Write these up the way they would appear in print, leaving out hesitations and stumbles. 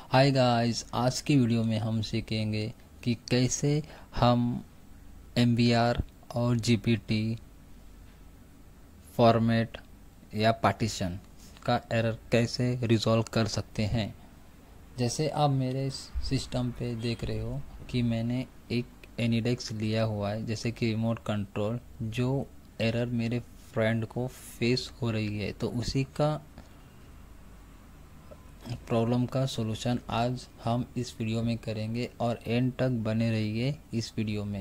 Hi guys, आज की video में हम सीखेंगे कि कैसे हम MBR और GPT फॉर्मेट या पार्टीशन का एरर कैसे रिजॉल्व कर सकते हैं। जैसे आप मेरे सिस्टम पे देख रहे हो कि मैंने एक एनिडेक्स लिया हुआ है, जैसे कि रिमोट कंट्रोल, जो एरर मेरे फ्रेंड को फेस हो रही है, तो उसी का प्रॉब्लम का सॉल्यूशन आज हम इस वीडियो में करेंगे और एंड तक बने रहिए इस वीडियो में।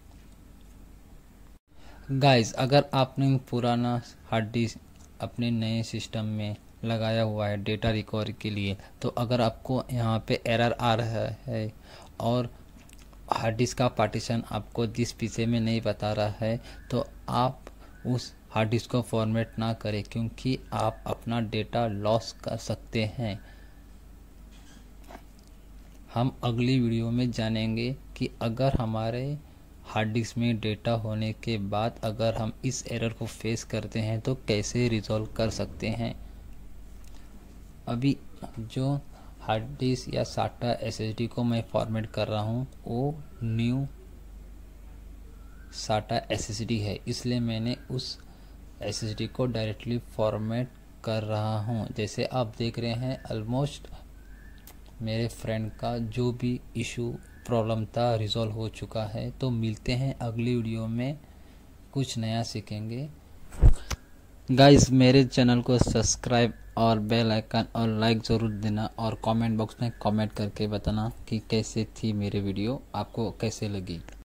गाइस, अगर आपने पुराना हार्ड डिस्क अपने नए सिस्टम में लगाया हुआ है डेटा रिकवरी के लिए, तो अगर आपको यहाँ पे एरर आ रहा है और हार्ड डिस्क का पार्टीशन आपको जिस पीछे में नहीं बता रहा है, तो आप उस हार्ड डिस्क को फॉर्मेट ना करें, क्योंकि आप अपना डेटा लॉस कर सकते हैं। हम अगली वीडियो में जानेंगे कि अगर हमारे हार्ड डिस्क में डेटा होने के बाद अगर हम इस एरर को फेस करते हैं तो कैसे रिजॉल्व कर सकते हैं। अभी जो हार्ड डिस्क या SATA SSD को मैं फॉर्मेट कर रहा हूँ वो न्यू SATA SSD है, इसलिए मैंने उस SSD को डायरेक्टली फॉर्मेट कर रहा हूँ। जैसे आप देख रहे हैं, ऑलमोस्ट मेरे फ्रेंड का जो भी इशू प्रॉब्लम था रिजॉल्व हो चुका है। तो मिलते हैं अगली वीडियो में, कुछ नया सीखेंगे। गाइस, मेरे चैनल को सब्सक्राइब और बेल आइकन और लाइक ज़रूर देना और कमेंट बॉक्स में कमेंट करके बताना कि कैसे थी मेरी वीडियो, आपको कैसे लगी।